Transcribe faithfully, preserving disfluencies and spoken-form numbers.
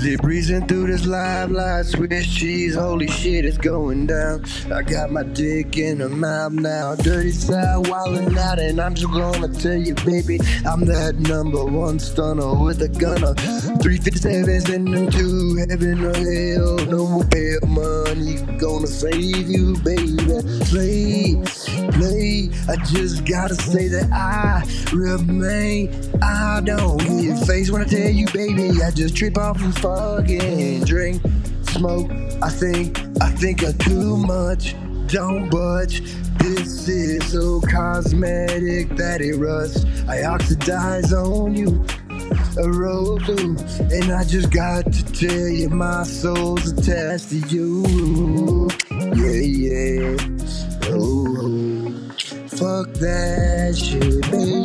Easy breezing through this live light, Swiss cheese, holy shit, it's going down. I got my dick in her mouth now, dirty side wildin' out, and I'm just gonna tell you, baby, I'm that number one stunner with a gunner. three fifty-seven sending to heaven or hell, no bail money gonna save you, baby. Play, play, I just gotta say that I remain. I don't get face when I tell you, baby, I just trip off and fucking drink, smoke. I think, I think of too much, don't budge. This is so cosmetic that it rusts. I oxidize on you, a roll through, and I just got to tell you, my soul's attached to you. Yeah, yeah. Oh, fuck that shit, baby.